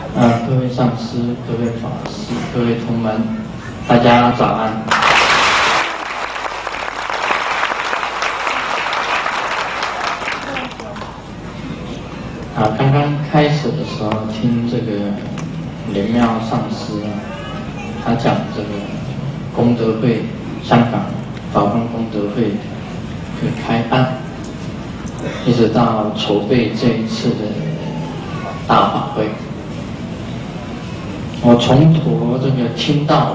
各位上师、各位法师、各位同门，大家早安。刚刚开始的时候听这个莲妙上师他讲这个功德会，香港法官功德会的开办，一直到筹备这一次的大法会。我从头这个听到尾，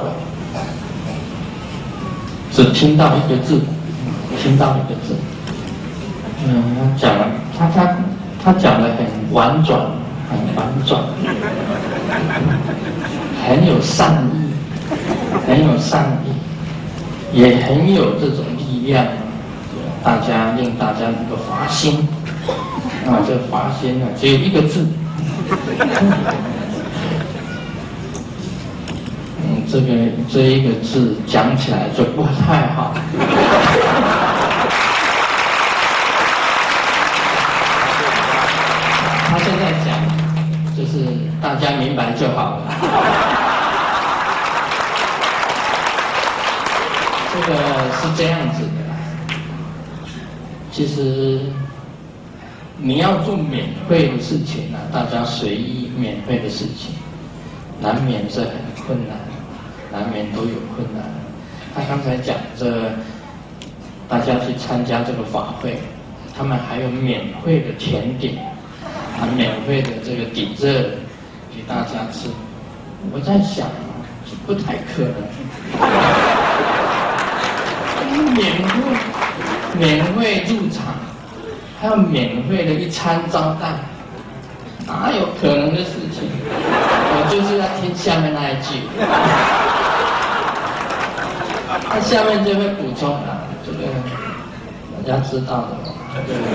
只听到一个字，他讲得很婉转，很有善意，也很有这种力量，令大家能够发心。这发心只有一个字。这一个字讲起来就不太好。他现在讲，就是大家明白就好了。这个是这样子的，其实你要做免费的事情大家随意免费的事情，难免是很困难。难免都有困难。他刚才讲大家去参加这个法会，他们还有免费的甜点，免费的这个底热给大家吃。我在想不太可能。免费入场，还有免费的一餐招待，哪有可能的事情？我就是要听下面那一句。他下面就会补充这个大家知道的，这个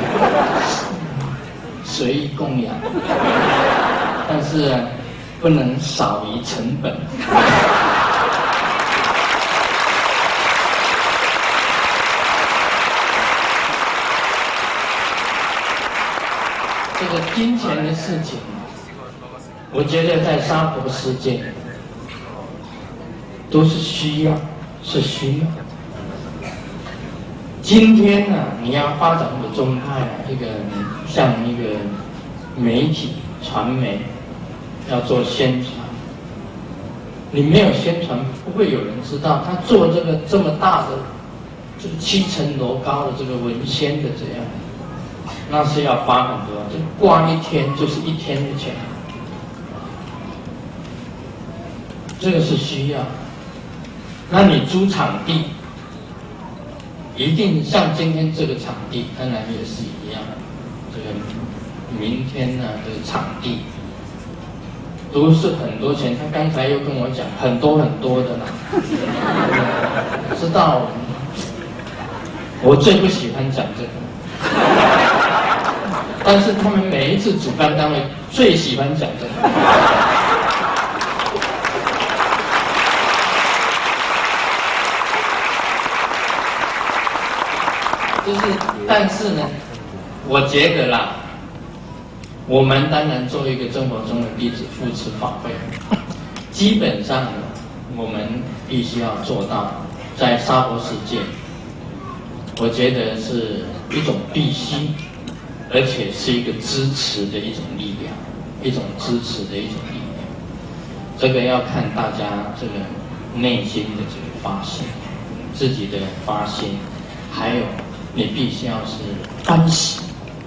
随意供养，但是不能少于成本。这个金钱的事情，我觉得在娑婆世界都是需要。今天你要发展一个宗派像一个媒体传媒要做宣传，你没有宣传，不会有人知道他做这么大的这个7层楼高的这个文宣的这样，那是要花很多，就挂一天就是1天的钱，这个是需要。那你租场地，一定像今天这个场地，当然也是一样。这个明天这个场地都是很多钱。他刚才又跟我讲很多的啦。知道，我最不喜欢讲这个，但是他们每一次主办单位最喜欢讲这个。但是呢，我觉得啦，我们当然作为一个真佛宗的弟子扶持法会，基本上呢，我们必须要做到，在娑婆世界，我觉得是一种必须，而且是一个支持的一种力量，这个要看大家这个内心的这个发心，自己的发心，还有。你必须要是欢喜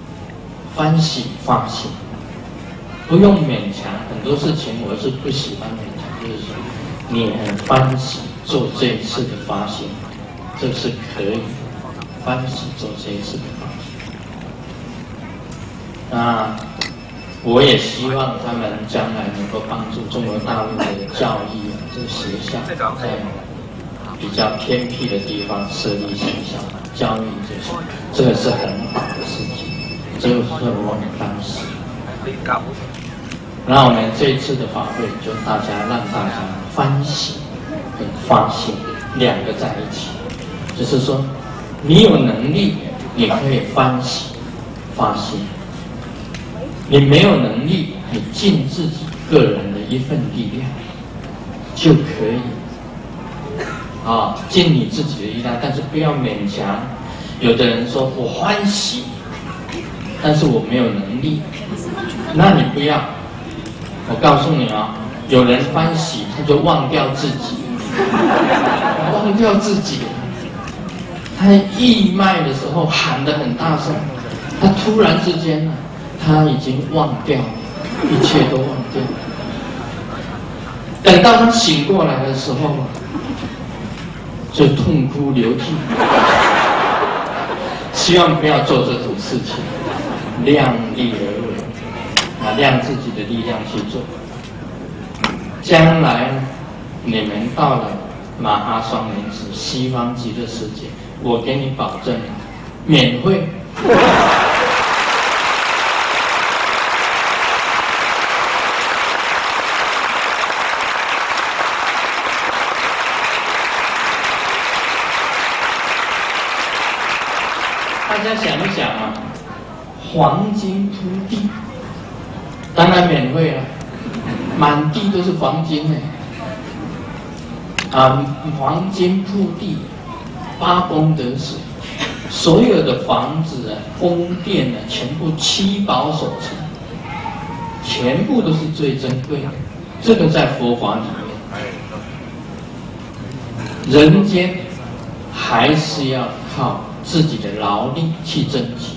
发心，不用勉强。很多事情我是不喜欢勉强，就是说你很欢喜做这一次的发心，这是可以欢喜做这一次的发心。那我也希望他们将来能够帮助中国大陆的教育这个学校，在比较偏僻的地方设立学校。教育这个是很好的事情，这个是我很欢喜。那我们这一次的法会，就让大家欢喜跟发心2个在一起，就是说，你有能力，你可以欢喜发心；你没有能力，你尽自己个人的一份力量就可以啊，尽你自己的力量，但是不要勉强。有的人说我欢喜，但是我没有能力，那你不要。我告诉你啊，有人欢喜，他就忘掉自己，忘掉自己。他义卖的时候喊得很大声，他突然之间呢，他已经忘掉了，一切都忘掉了。等到他醒过来的时候，就痛哭流涕。希望不要做这种事情，量力而为，量自己的力量去做。将来你们到了马哈双莲池西方极乐世界，我给你保证，免费。大家想一想啊，黄金铺地，当然免费了，满地都是黄金呢。黄金铺地，八功德水，所有的房子啊、宫殿啊，全部七宝所成，全部都是最珍贵的。这个在佛法里面，人间还是要靠自己的劳力去争取。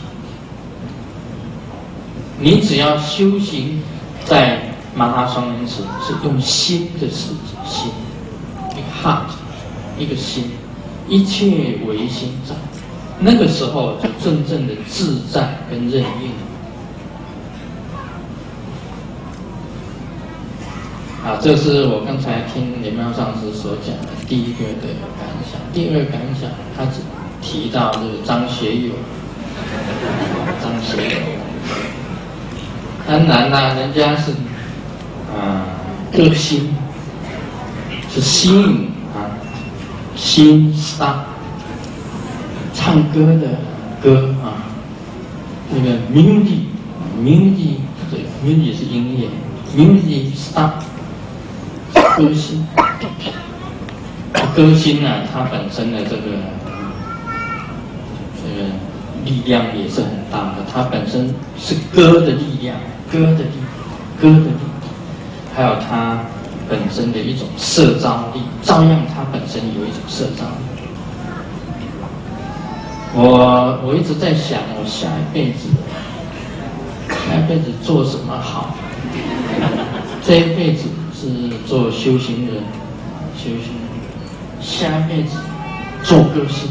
你只要修行，在马哈双莲池是用心的事情，心，一个 heart， 一个心，一切唯心造。那个时候就真正的自在跟任运。这是我刚才听莲妙上师所讲的第一个的感想。第二个感想，他只提到这个张学友，张学友，当然啦，人家是歌星，是吸引新 star， 唱歌的歌那个 music 对 music 是音乐 ，music star 歌星，歌星呢，他本身的这个力量也是很大的，它本身是歌的力量，歌的力，还有它本身的一种摄招力，照样它本身有一种摄招力。我一直在想，我下一辈子做什么好？这一辈子是做修行人，下一辈子做歌星。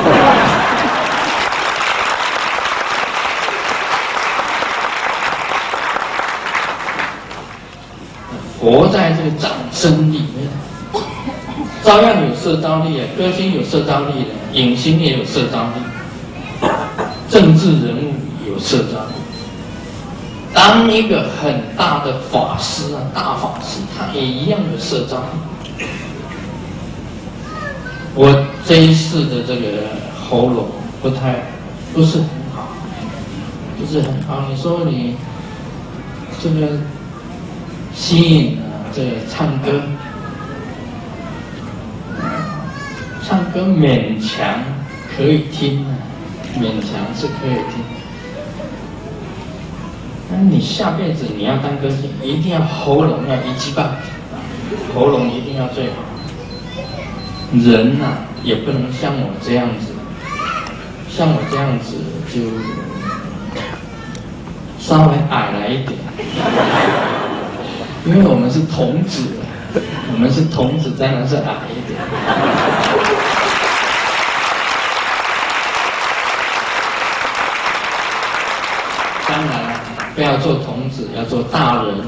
活在这个掌声里面，照样有摄招力啊！歌星有摄招力的，影星也有摄招力，政治人物有摄招力。当一个很大的法师啊，大法师，他也一样有摄招力。我这一世的这个喉咙不是很好，不是很好。你说你这个吸引这个唱歌勉强可以听勉强是可以听。那你下辈子你要当歌星，一定要喉咙要一级棒，喉咙一定要最好。人也不能像我这样子，像我这样子就稍微矮了一点。因为我们是童子，当然是矮一点。当然，不要做童子，要做大人，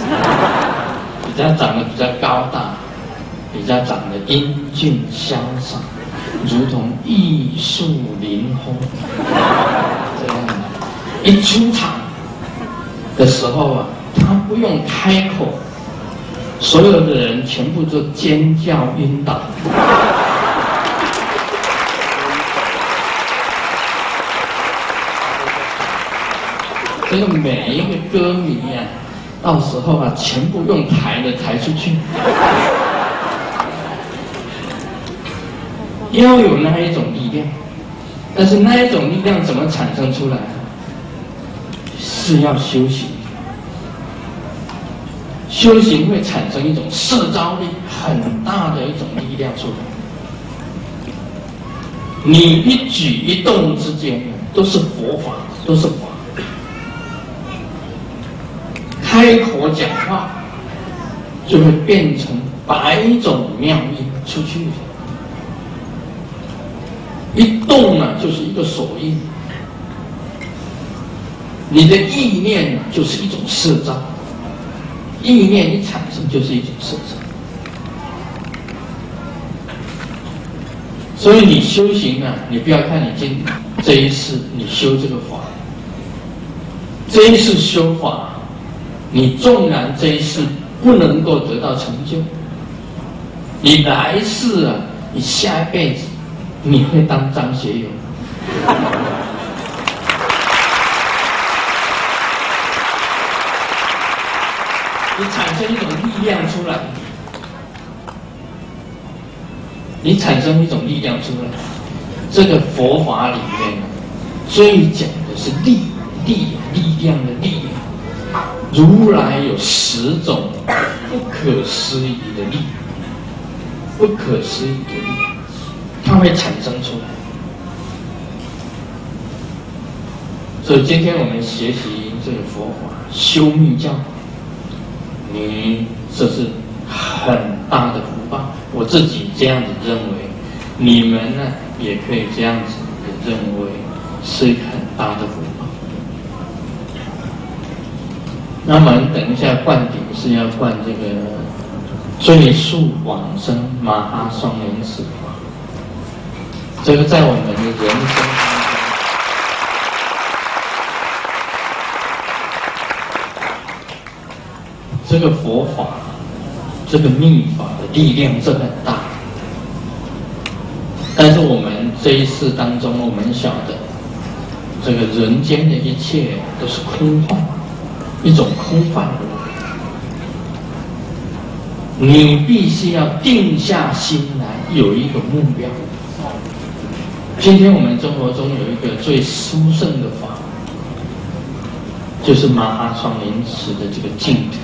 长得比较高大，比较长得英俊潇洒，如同玉树临风。这样一出场的时候他不用开口，所有的人全部都尖叫晕倒。这个每一个歌迷到时候啊，全部用抬的抬出去。要有那一种力量，但是那一种力量怎么产生出来？是要修行。修行会产生一种摄招力，很大的一种力量出来。你一举一动之间都是佛法，都是法。开口讲话，就会变成100种妙音出去。一动啊，就是一个手印。你的意念就是一种摄招，意念一产生就是一种摄招。所以你修行啊，你不要看你这一次你修这个法，这一次修法，你纵然这一次不能够得到成就，你来世啊，你下一辈子你会当张学友。你产生一种力量出来，你产生一种力量出来。这个佛法里面最讲的是力量的力量。如来有10种不可思议的力，不可思议的力，它会产生出来。所以今天我们学习这个佛法，修密教。你这是很大的福报，我自己这样子认为，你们呢也可以这样子认为，是一个很大的福报。那么等一下灌顶是要灌这个最速往生马哈双莲池法，这个在我们的人生当中。这个佛法，这个密法的力量是很大，但是我们这一世当中，我们晓得，这个人间的一切都是空幻，一种空幻的。你必须要定下心来，有一个目标。今天我们生活中有一个最殊胜的法，就是马哈双莲池的这个净土。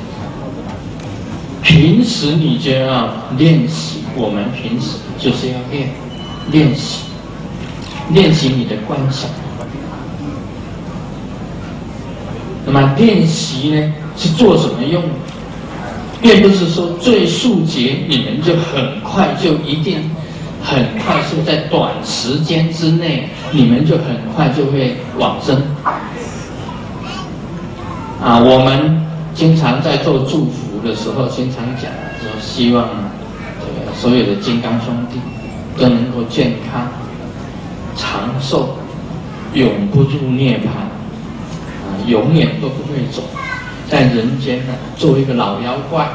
平时你就要练习，我们平时就是要练习你的观想。那么练习呢，是做什么用的？并不是说最速捷，你们就很快就一定很快速在短时间之内，你们就很快就会往生。我们经常在做祝福的时候，经常讲说，希望这个所有的金刚兄弟都能够健康、长寿，永不入涅槃，永远都不会走，在人间呢做一个老妖怪，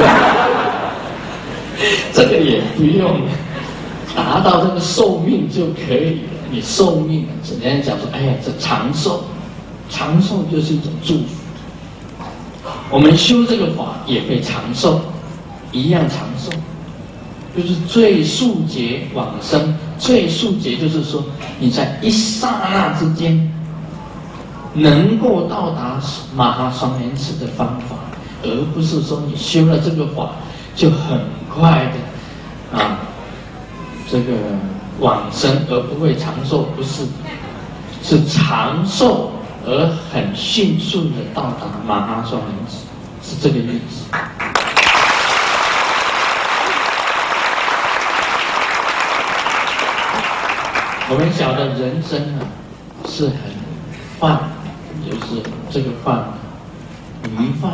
这个也不用达到这个寿命就可以了。你寿命人家讲说，哎呀，这长寿，长寿就是一种祝福。我们修这个法也会长寿，一样长寿，就是最速捷往生。最速捷就是说，你在一刹那之间，能够到达马哈双莲池的方法，而不是说你修了这个法就很快的这个往生而不会长寿，不是，是长寿而很迅速的到达马哈双莲池，是这个意思。我们晓得人生是很泛，就是这个泛，迷泛。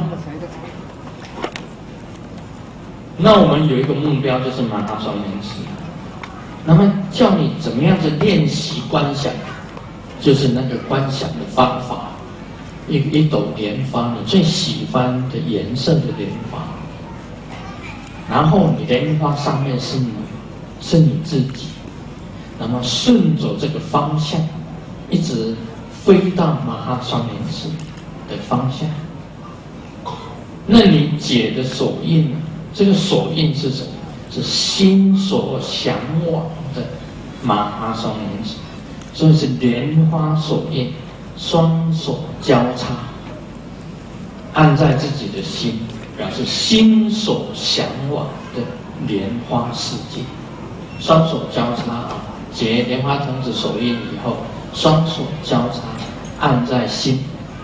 那我们有一个目标，就是马哈双莲池。那么叫你怎么样子练习观想，就是那个观想的方法，一斗莲花，你最喜欢的颜色的莲花，然后你莲花上面是你自己，那么顺着这个方向，一直飞到马哈双莲池的方向， 那你解的手印呢？这个手印是什么？是心所向往的马哈双莲子，所以是莲花手印，双手交叉，按在自己的心，表示心所向往的莲花世界。双手交叉啊，结莲花童子手印以后，双手交叉，按在心。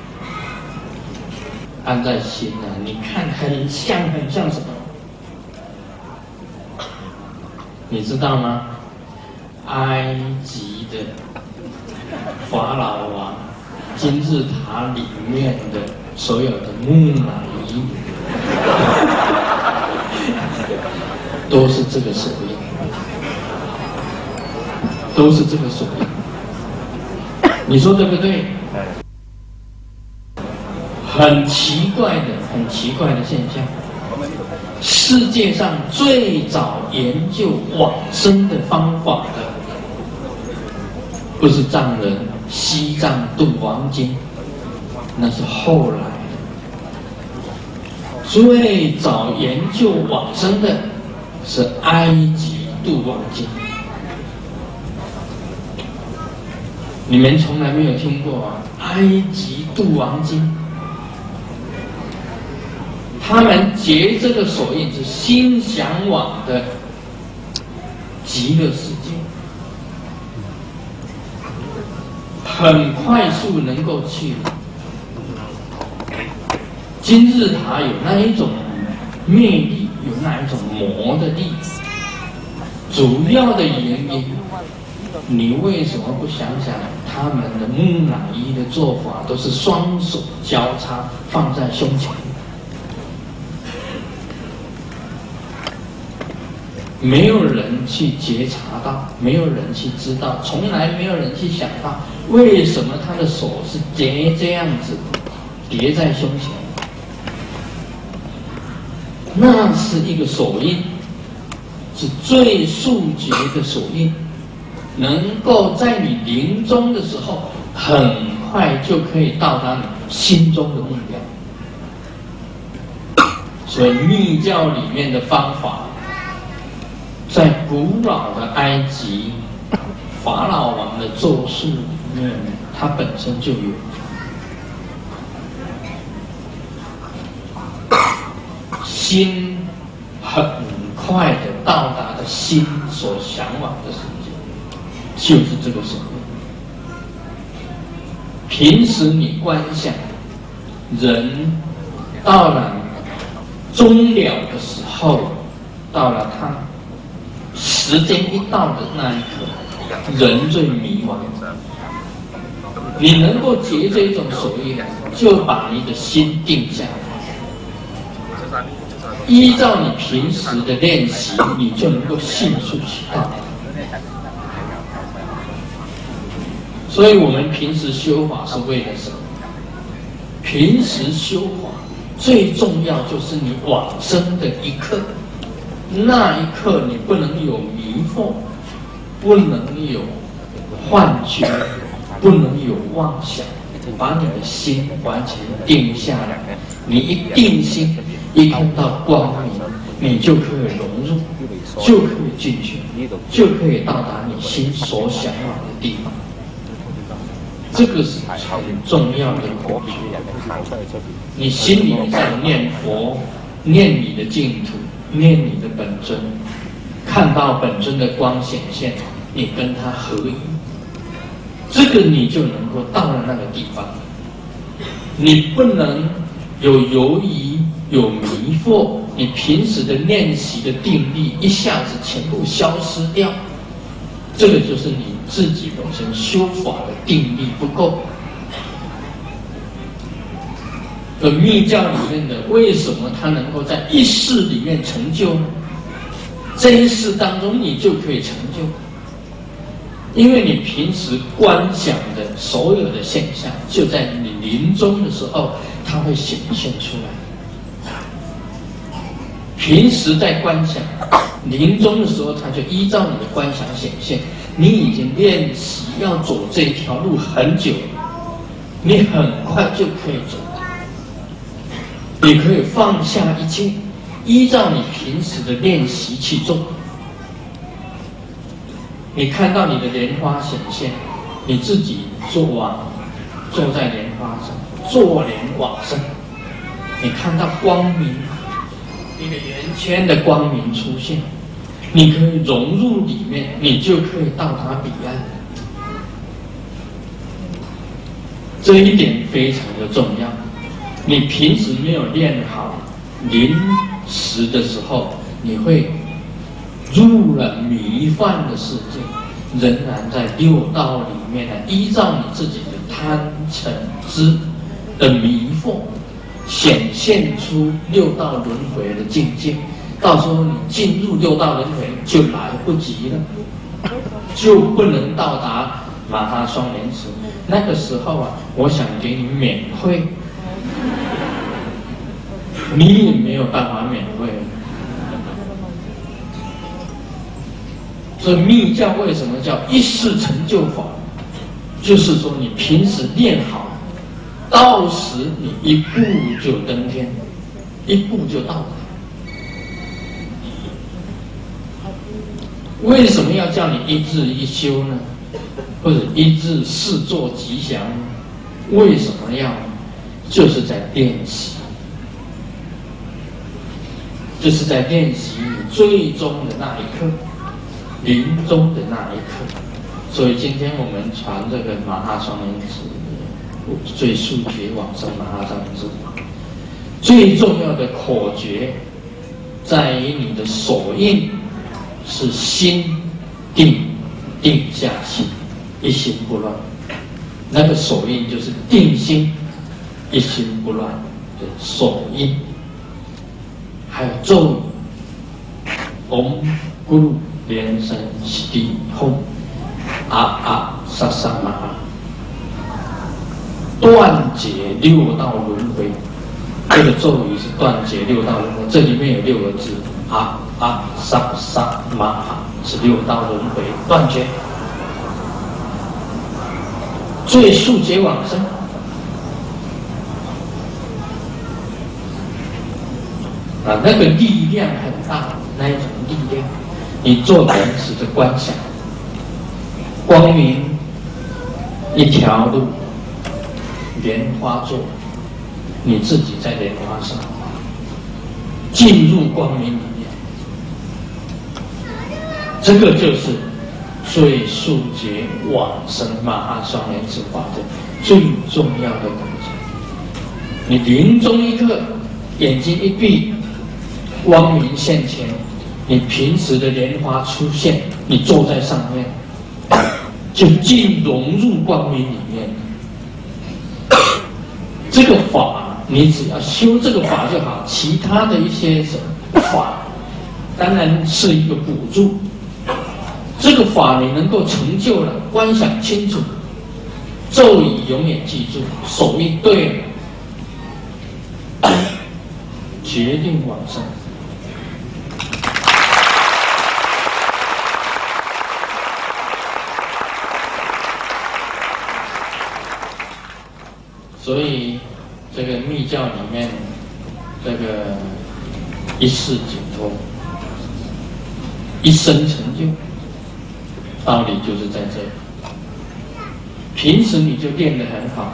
按在心啊，你看很像什么？你知道吗？埃及的法老王金字塔里面的所有的木乃伊，都是这个手印，都是这个手印。你说对不对？很奇怪的现象。世界上最早研究往生的方法的，不是藏人西藏度王经，那是后来的。最早研究往生的是埃及度王经。你们从来没有听过啊？埃及度王经。他们结这个手印是心向往的极乐世界，很快速能够去。金字塔有那一种魅力，有那一种魔的力。主要的原因，你为什么不想想他们的木乃伊的做法都是双手交叉放在胸前？没有人去觉察到，没有人去知道，从来没有人去想到，为什么他的手是叠这样子，叠在胸前？那是一个手印，是最速捷的手印，能够在你临终的时候，很快就可以到达你心中的目标。所以密教里面的方法，在古老的埃及法老王的咒术里面，它本身就有。心很快的到达的心所向往的世界，就是这个时候。平时你观想，人到了终了的时候，到了他时间一到的那一刻，人最迷惘。你能够结这一种手印，就把你的心定下来。依照你平时的练习，你就能够迅速去到。所以我们平时修法是为了什么？平时修法最重要就是你往生的一刻，那一刻你不能有迷惑，不能有幻觉，不能有妄想，把你的心完全定下来。你一定心，一看到光明，你就可以融入，就可以进去，就可以到达你心所向往的地方。这个是很重要的口诀。你心里在念佛，念你的净土，念你的本尊，看到本尊的光显现，你跟他合一，这个你就能够到了那个地方。你不能有犹疑，有迷惑，你平时的练习的定力一下子全部消失掉，这个就是你自己本身修法的定力不够。而密教里面的为什么它能够在一世里面成就呢？这一世当中你就可以成就，因为你平时观想的所有的现象，就在你临终的时候，它会显现出来。平时在观想，临终的时候，它就依照你的观想显现。你已经练习要走这条路很久了，你很快就可以走。 你可以放下一切，依照你平时的练习去做。你看到你的莲花显现，你自己坐在莲花上，坐莲往生。你看到光明，一个圆圈的光明出现，你可以融入里面，你就可以到达彼岸。这一点非常的重要。你平时没有练好，临时的时候，你会入了迷幻的世界，仍然在六道里面呢，依照你自己的贪嗔痴的迷惑，显现出六道轮回的境界。到时候你进入六道轮回就来不及了，就不能到达马哈双莲池。那个时候啊，我想给你免费，你也没有办法免费。所以密教为什么叫一世成就法？就是说你平时练好，到时你一步就登天，一步就到达。为什么要叫你一日一修呢？或者一日四作吉祥呢？为什么要？就是在练习，就是在练习你最终的那一刻，临终的那一刻。所以今天我们传这个马哈双莲池，最速觉往生马哈双莲池法，最重要的口诀在于你的手印是心定下心，一心不乱。那个手印就是定心一心不乱的手印。还有咒语，Om Guru 莲生悉地吽，萨萨玛哈，断解六道轮回。这个咒语是断解六道轮回，这里面有6个字，萨萨玛哈，是六道轮回断绝，最速觉往生。那个力量很大，那一种力量，你做莲池的观想，光明一条路，莲花座，你自己在莲花上，进入光明里面，这个就是最速觉往生马哈双莲池法的最重要的东西。你临终一刻，眼睛一闭，光明现前，你平时的莲花出现，你坐在上面，就融入光明里面。这个法，你只要修这个法就好，其他的一些法，当然是一个补助。这个法你能够成就了，观想清楚，咒语永远记住，手印对了，决定往生。所以，这个密教里面，这个一世解脱、一生成就，道理就是在这里。平时你就练得很好，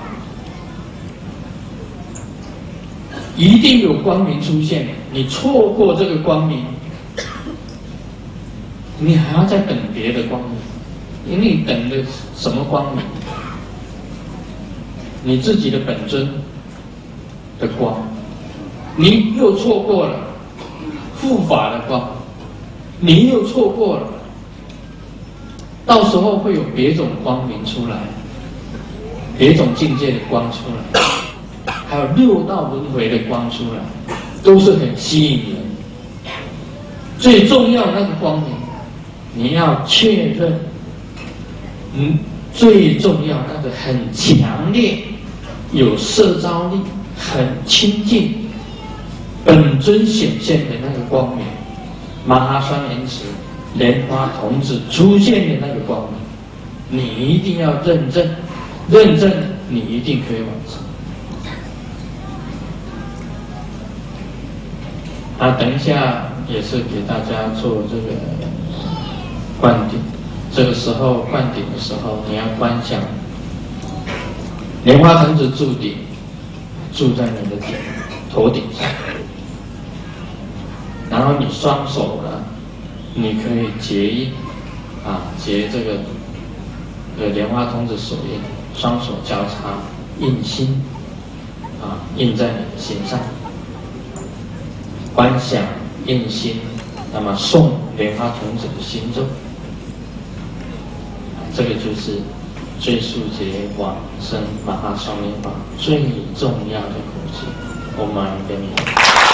一定有光明出现。你错过这个光明，你还要再等别的光明，因为你等的什么光明？你自己的本尊的光，你又错过了护法的光，你又错过了，到时候会有别种光明出来，别种境界的光出来，还有六道轮回的光出来，都是很吸引人。最重要的那个光明，你要确认，最重要那个很强烈。有摄招力，很亲近，本尊显现的那个光明，马哈双莲池莲花童子出现的那个光明，你一定要认证，认证你一定可以往生。 那等一下也是给大家做这个灌顶。这个时候灌顶的时候，你要观想莲花童子柱顶，住在你的头顶上。然后你双手呢，你可以结印结这个莲花童子手印，双手交叉印心印在你的心上，观想印心，那么诵莲花童子的心咒，这个就是最速劫往生马哈双莲华最重要的口诀。Om Mani Padme Hum。